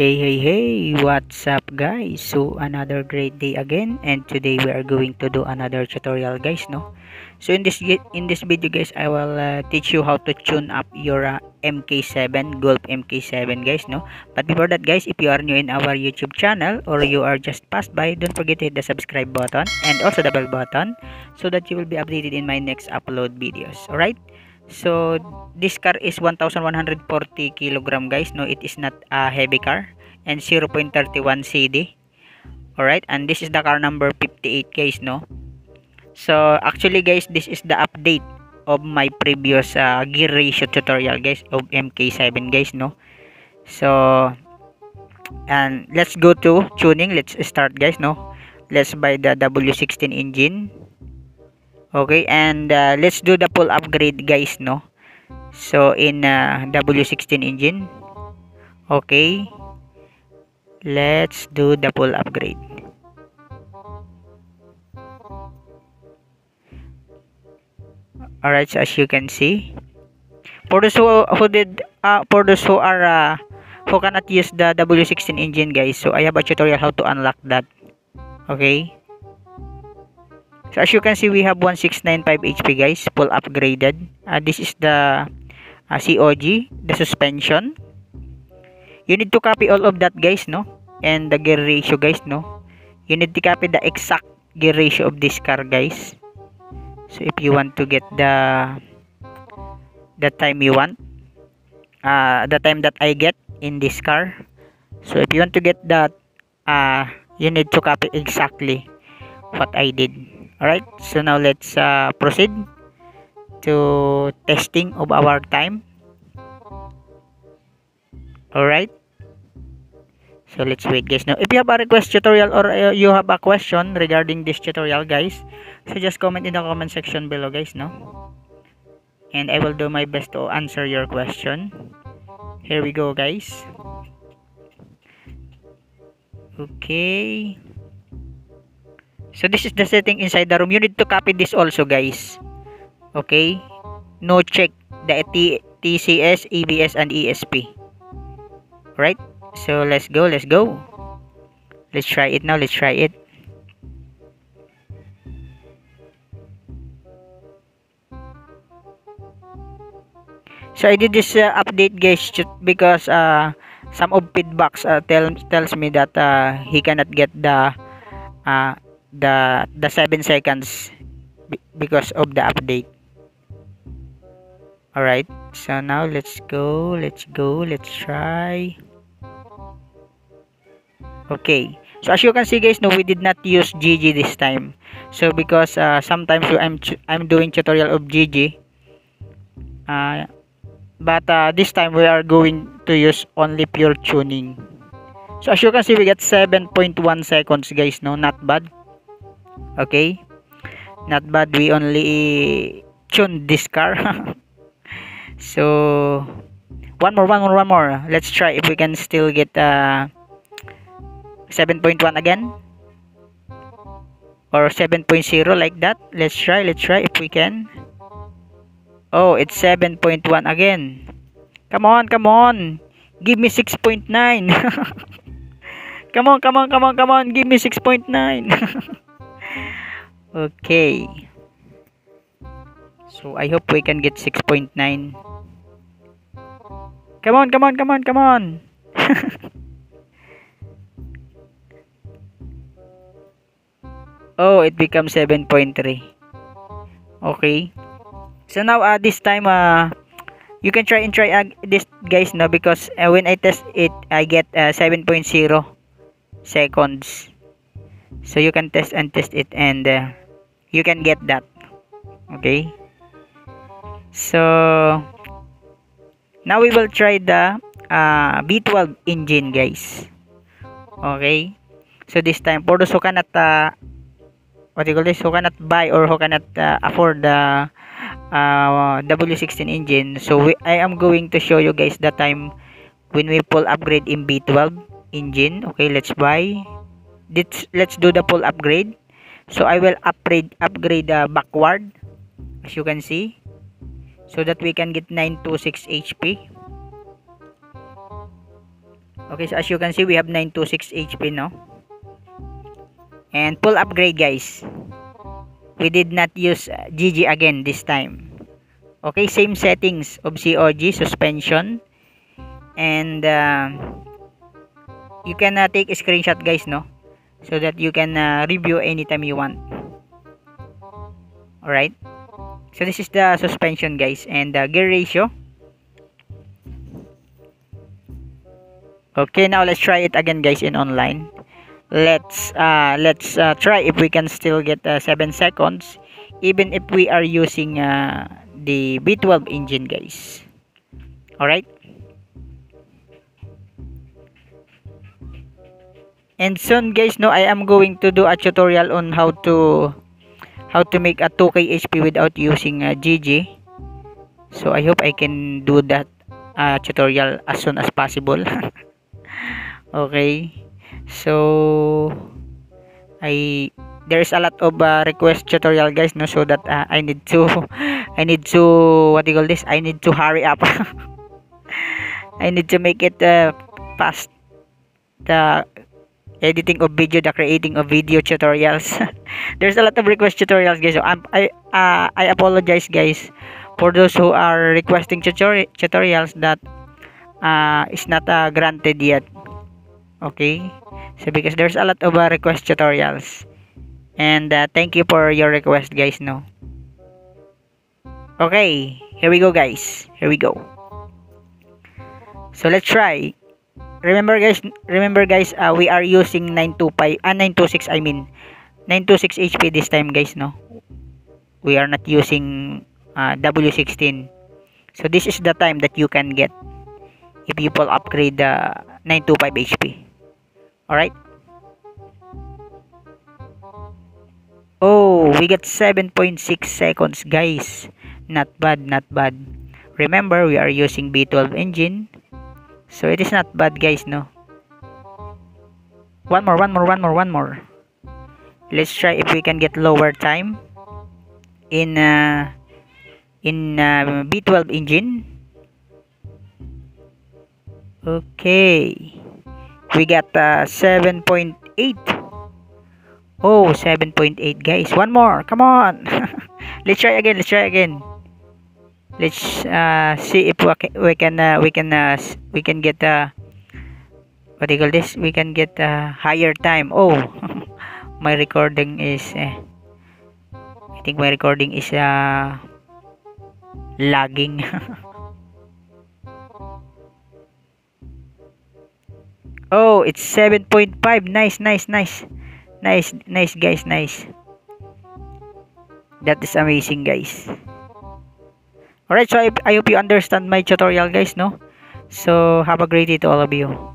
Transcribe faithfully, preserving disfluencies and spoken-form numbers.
Hey hey hey, what's up guys? So another great day again, and today we are going to do another tutorial guys, no? So in this in this video guys, I will uh, teach you how to tune up your uh, M K seven Golf M K seven guys, no? But before that guys, if you are new in our YouTube channel or you are just passed by, don't forget to hit the subscribe button and also the bell button so that you will be updated in my next upload videos. Alright? So this car is one thousand one hundred forty kilogram guys, no? It is not a heavy car, and zero point three one C D. Alright, and this is the car number fifty-eight guys, no? So actually guys, this is the update of my previous uh, gear ratio tutorial guys of M K seven guys, no? So and let's go to tuning. Let's start guys, no? Let's buy the W sixteen engine. Okay, and uh, let's do the full upgrade guys, no? So in uh, W sixteen engine, okay, let's do the full upgrade. Alright, so as you can see, for those who, who did uh, for those who are uh, who cannot use the W sixteen engine guys, so I have a tutorial how to unlock that. Okay, so as you can see, we have one six nine five H P guys, full upgraded. Uh, this is the uh, C O G, the suspension. You need to copy all of that guys, no? And the gear ratio guys, no? You need to copy the exact gear ratio of this car guys. So if you want to get the the time you want, uh, the time that I get in this car. So if you want to get that, uh, you need to copy exactly what I did. Alright, so now let's uh, proceed to testing of our time. Alright, so let's wait guys. Now if you have a request tutorial or uh, you have a question regarding this tutorial guys, so just comment in the comment section below guys, no? And I will do my best to answer your question. Here we go guys. Okay, so this is the setting inside the room. You need to copy this also guys. Okay, no check the T C S, E B S and E S P. Right, so let's go let's go let's try it now. Let's try it. So I did this uh, update guys because uh, some of feedbacks uh, tell, tells me that uh, he cannot get the uh, the the seven seconds because of the update. Alright, so now let's go let's go let's try. Okay, so as you can see guys, no, we did not use G G this time. So because uh, sometimes I'm I'm doing tutorial of G G, uh, but uh, this time we are going to use only pure tuning. So as you can see, we get seven point one seconds guys, no? Not bad. Okay, not bad. We only tuned this car. So one more one more one more let's try if we can still get uh, seven point one again or seven point zero like that. Let's try let's try if we can. Oh, it's seven point one again. Come on, come on. Give me six point nine. Come on, come on, come on, come on. Give me six point nine. Okay. So I hope we can get six point nine. Come on, come on, come on, come on. Oh, it becomes seven point three. Okay. So now uh, this time uh you can try and try uh, this guys, no, because uh, when I test it I get uh, seven point zero seconds. So you can test and test it and uh, you can get that. Okay, so now we will try the uh, V twelve engine guys. Okay, so this time for those who cannot uh, what do you call this, who cannot buy or who cannot uh, afford the uh, W sixteen engine, so we, I am going to show you guys the time when we pull upgrade in V twelve engine. Okay, let's buy this. Let's do the full upgrade. So I will upgrade upgrade uh, backward as you can see, so that we can get nine twenty-six H P. Okay, so as you can see, we have nine twenty-six H P, no? And full upgrade, guys. We did not use uh, G G again this time. Okay, same settings of C O G, suspension. And uh, you can uh, take a screenshot, guys, no? So that you can uh, review anytime you want. Alright. So this is the suspension, guys. And the gear ratio. Okay, now let's try it again, guys, in online. Let's uh, let's uh, try if we can still get uh, seven seconds, even if we are using uh, the V twelve engine, guys. Alright. And soon, guys, no, I am going to do a tutorial on how to how to make a two K H P without using uh, G G. So I hope I can do that uh, tutorial as soon as possible. Okay, so I there's a lot of uh, request tutorial, guys, no, so that uh, I need to I need to what do you call this I need to hurry up. I need to make it uh, fast, the editing of video, the creating of video tutorials. There's a lot of request tutorials, guys, so I'm, I uh, I apologize, guys, for those who are requesting tutori tutorials that uh, is not uh, granted yet. Okay, so because there's a lot of uh, request tutorials, and uh, thank you for your request, guys, no. Okay, here we go, guys, here we go. So let's try. Remember, guys, remember guys uh, we are using nine twenty-five uh, nine twenty-six, I mean nine twenty-six H P this time, guys, no. We are not using uh, W sixteen. So this is the time that you can get if you will upgrade the nine twenty-five H P. Alright. Oh, we got seven point six seconds, guys. Not bad, not bad. Remember, we are using V twelve engine, so it is not bad, guys, no. One more, one more, one more, one more. Let's try if we can get lower time in uh, in uh, V twelve engine. Okay, we got uh, seven point eight. Oh, seven point eight, guys. One more, come on. Let's try again, let's try again. Let's uh, see if we can we can uh, we can uh, we can get uh, what do you call this we can get a uh, higher time. Oh, my recording is uh, I think my recording is uh, lagging. Oh, it's seven point five. Nice, nice, nice, nice, nice, guys, nice. That is amazing, guys. Alright, so I, I hope you understand my tutorial, guys, no? So have a great day to all of you.